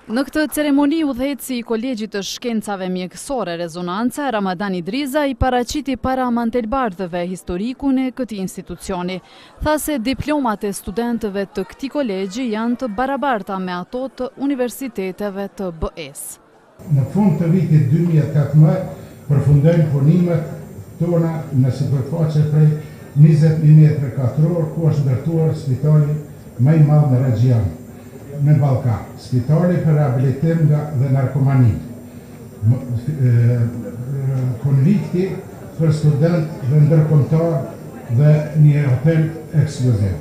Në këtë ceremoni udhëheci i Kolegjit të Shkencave Mjekësore Rezonanca, Ramadan Idriza i paraqiti para mantelbardhëve historikun e këtij institucioni. Tha se diplomat e studentëve të këtij kolegji janë të barabarta me ato të universiteteve të BE-s. Në fund të vitit 2018 përfundojnë punimet tona në sipërfaqe prej 20.000 metra katror, ku është ndërtuar spitali më i madh në regjion në Ballkan, spitali për rehabilitim dhe narkomani, konvikti për student dhe ndërkombëtar dhe një hotel ekskluziv.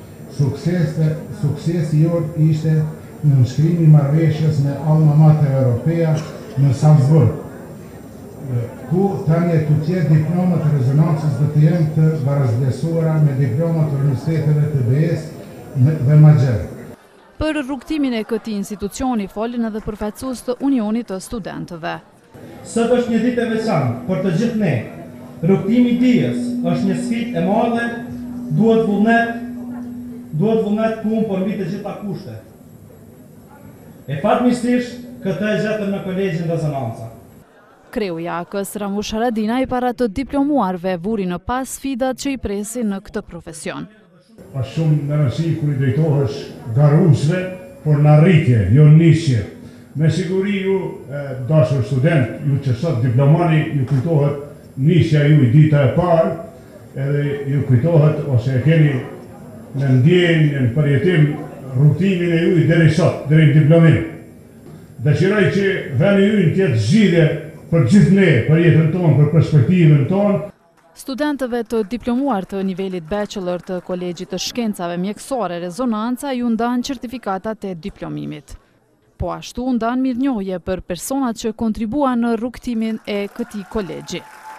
Suksesi jot ishte në nënshkrimi i marrëveshjes me Alma Mater Europea në Salzburg, ku tani të tjerë diplomat e rezonancës do të jenë të barazvlerësuara me diplomat të universiteteve të BE-s dhe Magjer. Për rrugtimin e këtij institucioni folën edhe përfaqësues të Unionit të Studentëve. Sot është një ditë e veçantë për të gjithë ne. Rrugtimi i dijes është një sfidë e madhe, duhet vullnet punë për mbi të gjitha kushte. E fatmirësisht këtë e gjetëm në Kolegjin Rezonanca. Kreu i AK-s Ramush Haradinaj para të diplomuarve vuri në pas sfidat që i presin në këtë profesion. Është shumë në rëndësi kur i drejtohesh garuesve, por në arritje, jo nisje. Me siguri ju, dashur student, ju që sot diplomani, ju kujtohet nisja ju i dita e parë, edhe ju kujtohet ose e keni në ndjenjë, në përjetim, rrugtimin e ju i deri sot, deri në diplomim. Dëshiroj që veni ju në tjetë zgjidhje për gjithë ne, për jetën tonë, për perspektivën tonë. Studentëve të diplomuar të nivelit bachelor të Kolegjit të Shkencave Mjekësore Rezonanca ju ndan certifikatat e diplomimit. Po ashtu ndan mirënjohje për personat që kontribuan në rrugtimin e këtij kolegji.